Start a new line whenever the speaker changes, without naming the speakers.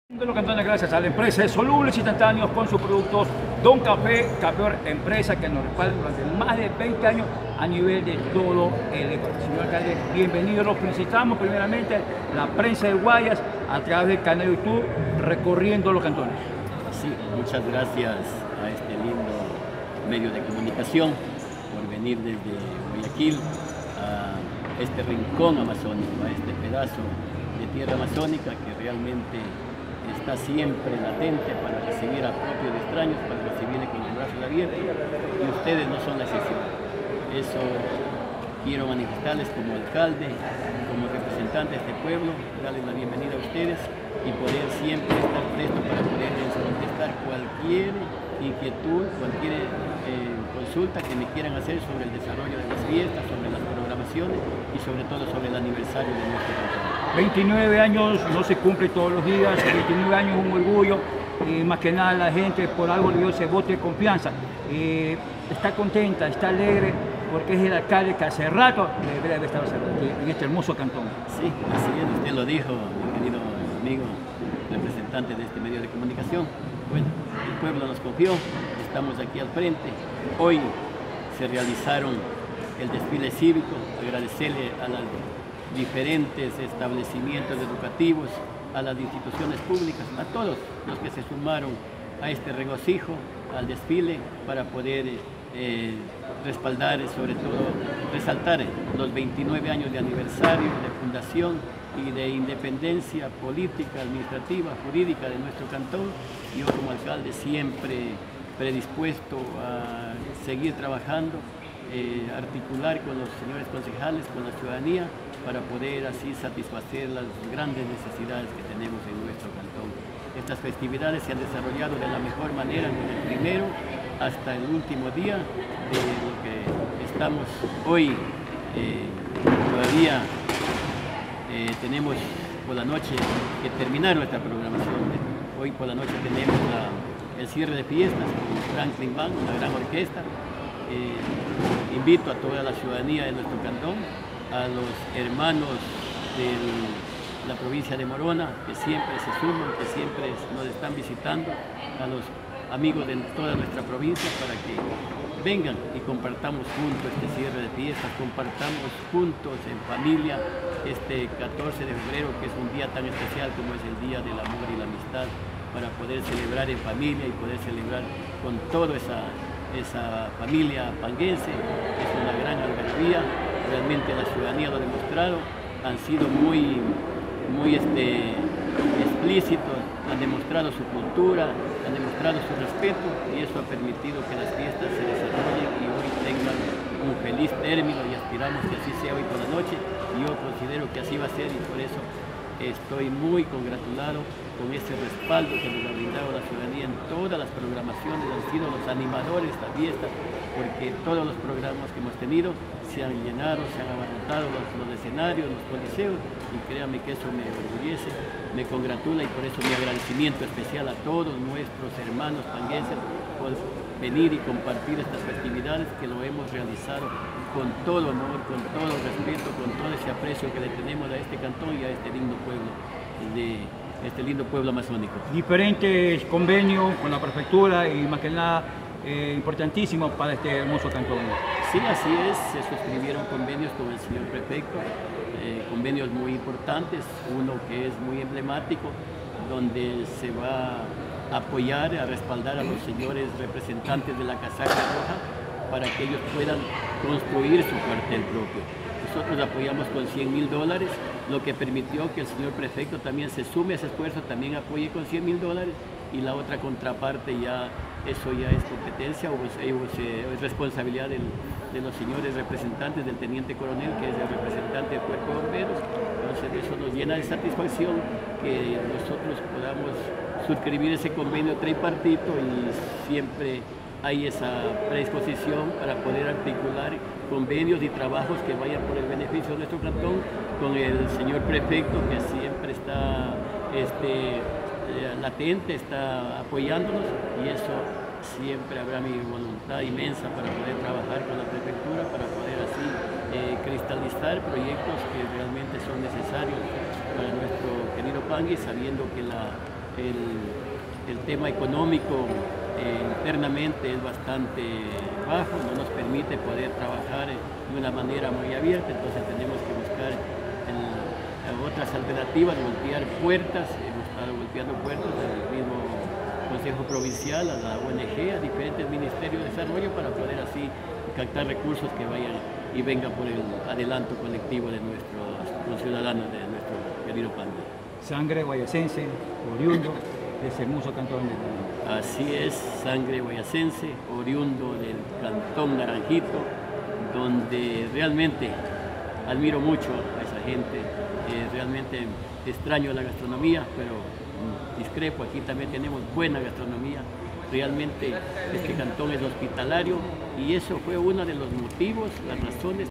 De los cantones gracias a la empresa de Solubles Instantáneos con sus productos Don Café, Café empresa que nos respalda durante más de 20 años a nivel de todo el Ecuador. Señor alcalde, bienvenido. Los felicitamos primeramente la prensa de Guayas a través del canal de YouTube recorriendo los cantones.
Sí, muchas gracias a este lindo medio de comunicación por venir desde Guayaquil a este rincón amazónico, a este pedazo de tierra amazónica que realmente está siempre latente para recibir a propios y extraños, para recibirle con los brazos abiertos, y ustedes no son la excepción. Eso quiero manifestarles como alcalde, como representante de este pueblo, darles la bienvenida a ustedes y poder siempre estar presto para poderles contestar cualquier inquietud, cualquier consulta que me quieran hacer sobre el desarrollo de las fiestas, sobre las programaciones y sobre todo sobre el aniversario de nuestro cantón. 29 años no se cumple todos los días, 29 años es un orgullo, más que nada la gente por algo le dio ese voto de confianza. Está contenta, está alegre, porque es el alcalde que hace rato debería haber estado en este hermoso cantón. Sí, así es, usted lo dijo, mi querido amigo, representante de este medio de comunicación. Bueno, el pueblo nos confió, estamos aquí al frente. Hoy se realizaron el desfile cívico, agradecerle a las diferentes establecimientos educativos, a las instituciones públicas, a todos los que se sumaron a este regocijo, al desfile, para poder respaldar, sobre todo resaltar los 29 años de aniversario de fundación y de independencia política, administrativa, jurídica de nuestro cantón. Yo como alcalde siempre predispuesto a seguir trabajando, articular con los señores concejales, con la ciudadanía, para poder así satisfacer las grandes necesidades que tenemos en nuestro cantón. Estas festividades se han desarrollado de la mejor manera desde el primero hasta el último día de lo que estamos hoy. Todavía tenemos por la noche que terminar nuestra programación. Hoy por la noche tenemos el cierre de fiestas con Franklin Band, una gran orquesta. Invito a toda la ciudadanía de nuestro cantón, a los hermanos de la provincia de Morona, que siempre se suman, que siempre nos están visitando, a los amigos de toda nuestra provincia, para que vengan y compartamos juntos este cierre de fiestas, compartamos juntos en familia este 14 de febrero, que es un día tan especial como es el Día del Amor y la Amistad, para poder celebrar en familia y poder celebrar con toda esa familia panguense. Es una gran algarabía, realmente la ciudadanía lo ha demostrado, han sido muy explícitos, han demostrado su cultura, han demostrado su respeto, y eso ha permitido que las fiestas se desarrollen y hoy tengan un feliz término, y aspiramos que así sea hoy por la noche, y yo considero que así va a ser, y por eso estoy muy congratulado con ese respaldo que nos ha brindado la ciudadanía en todas las programaciones. Han sido los animadores de esta fiesta, porque todos los programas que hemos tenido se han llenado, se han abarrotado los escenarios, los coliseos, y créanme que eso me enorgullece, me congratula, y por eso mi agradecimiento especial a todos nuestros hermanos panguenses por venir y compartir estas festividades, que lo hemos realizado con todo amor, con todo respeto, con todo ese aprecio que le tenemos a este cantón y a este lindo pueblo amazónico. Diferentes convenios con la prefectura y más que nada importantísimos para este hermoso cantón. Sí, así es, se suscribieron convenios con el señor prefecto, convenios muy importantes, uno que es muy emblemático, donde se va a apoyar, a respaldar a los señores representantes de la casaca roja para que ellos puedan construir su cuartel propio. Nosotros apoyamos con $100.000, lo que permitió que el señor prefecto también se sume a ese esfuerzo, también apoye con $100.000, y la otra contraparte eso ya es competencia o es responsabilidad de los señores representantes, del teniente coronel, que es el representante del Cuerpo de Bomberos. Entonces eso nos llena de satisfacción que nosotros podamos suscribir ese convenio tripartito, y siempre hay esa predisposición para poder articular convenios y trabajos que vayan por el beneficio de nuestro cantón, con el señor prefecto, que siempre está latente, está apoyándonos, y eso siempre habrá mi voluntad inmensa para poder trabajar con la prefectura, para poder así cristalizar proyectos que realmente son necesarios para nuestro querido Pangui, sabiendo que el tema económico internamente es bastante bajo, no nos permite poder trabajar de una manera muy abierta, entonces tenemos que buscar otras alternativas, golpear puertas. Hemos estado golpeando puertas al mismo Consejo Provincial, a la ONG, a diferentes ministerios de desarrollo para poder así captar recursos que vayan y vengan por el adelanto colectivo de nuestros ciudadanos de nuestro querido Pando.
Sangre guayacense, oriundo de ese hermoso cantón de Naranjito.
Así es, sangre guayacense, oriundo del cantón Naranjito, donde realmente admiro mucho a esa gente, realmente extraño la gastronomía, pero discrepo, aquí también tenemos buena gastronomía. Realmente este cantón es hospitalario y eso fue uno de los motivos, las razones